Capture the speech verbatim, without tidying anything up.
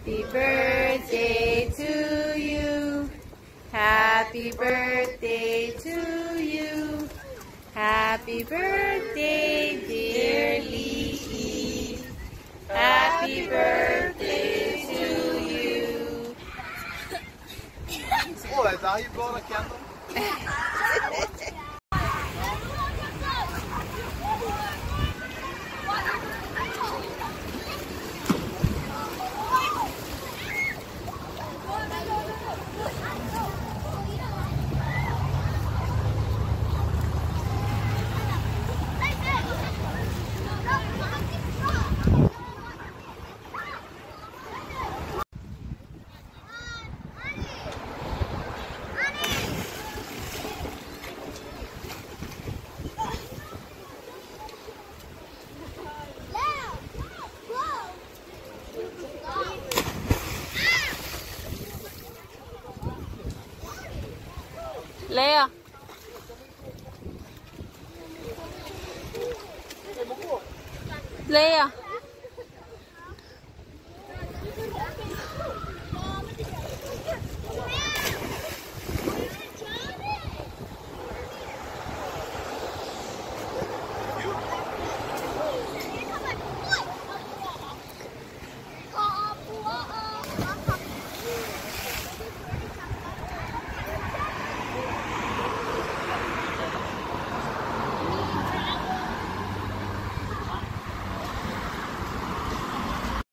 Happy birthday to you. Happy birthday to you. Happy birthday, dear Lee. Happy birthday to you. Oh, is that how you blow on a candle? Leia. Leia.